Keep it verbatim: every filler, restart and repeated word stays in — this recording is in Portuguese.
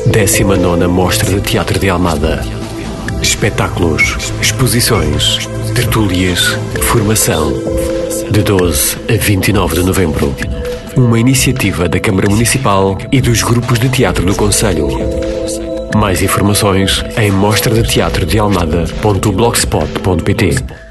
décima nona Mostra de Teatro de Almada. Espetáculos, exposições, tertúlias, formação. De doze a vinte e nove de novembro. Uma iniciativa da Câmara Municipal e dos grupos de teatro do concelho. Mais informações em mostra de teatro de almada ponto blogspot ponto pt.